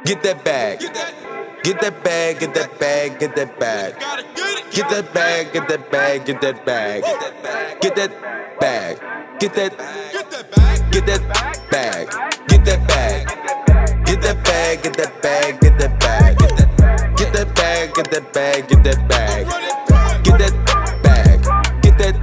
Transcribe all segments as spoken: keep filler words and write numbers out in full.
Get that bag. Get that bag, get that bag, get that bag. Get that bag, get that bag, get that bag. Get that bag. Get that Get that bag. Get that bag. Get that bag, get that bag, get that bag. Get that bag, get that bag, get that bag. Get that bag. Get that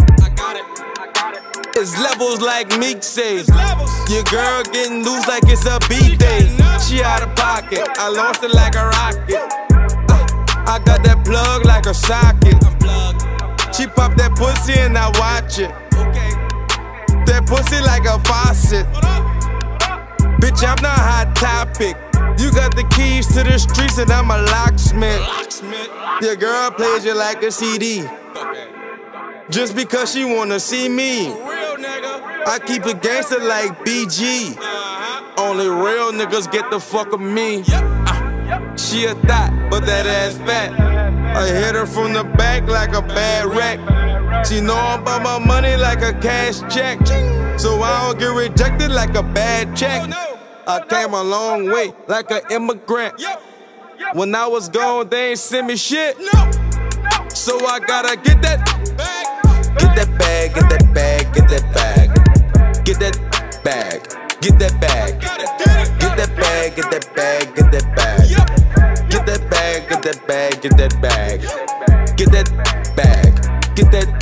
It's levels like Meek say. Your girl getting loose like it's a B-day. She out of pocket, I launched it like a rocket. uh, I got that plug like a socket. She pop that pussy and I watch it. That pussy like a faucet. Bitch, I'm not hot topic. You got the keys to the streets and I'm a locksmith. Your girl plays you like a C D just because she wanna see me. I keep it gangster like B G. Only real niggas get the fuck with me. uh, She a thot, but that ass fat. I hit her from the back like a bad wreck. She know I'm about my money like a cash check, so I don't get rejected like a bad check. I came a long way like an immigrant. When I was gone, they ain't send me shit, so I gotta get that Get that bag, get that bag, get that bag. Get that bag, get that bag. Get that bag, get that bag, get that bag. Get that bag, get that bag, get that bag. Get that bag, get that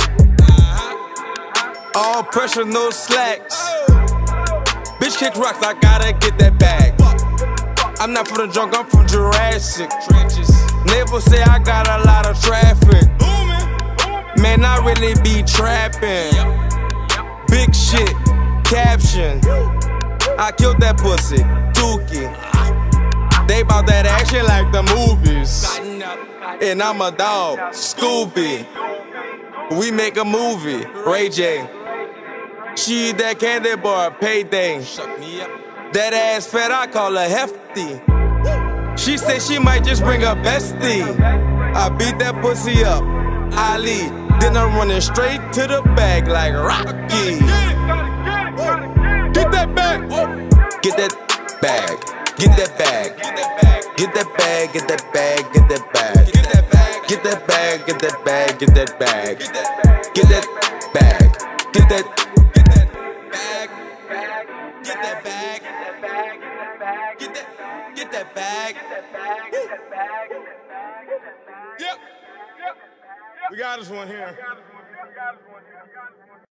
all pressure, no slacks. Bitch kick rocks, I gotta get that bag. I'm not from the junk, I'm from Jurassic. Neighbors say I got a lot of traffic. Man, I really be trapping. Big shit, caption. I killed that pussy, Dookie. They bout that action like the movies. And I'm a dog, Scooby. We make a movie, Ray J. She eat that candy bar, payday. That ass fat, I call her hefty. She said she might just bring her bestie. I beat that pussy up, Ali. Then I'm running straight to the bag like Rocky. Get that bag. Get that bag. Get that bag. Get that bag. Get that bag. Get that bag. Get that bag. Get that bag. Get that bag. Get that bag. Get that bag. Get that bag. Get that bag. Get that. Get that bag. Yep. We got this one here.